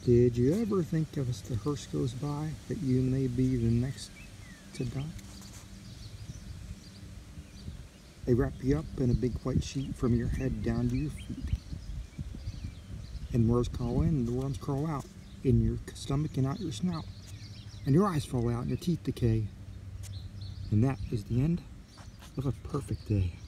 Did you ever think as the hearse goes by that you may be the next to die? They wrap you up in a big white sheet from your head down to your feet. And worms crawl in and the worms crawl out in your stomach and out your snout. And your eyes fall out and your teeth decay. And that is the end of a perfect day.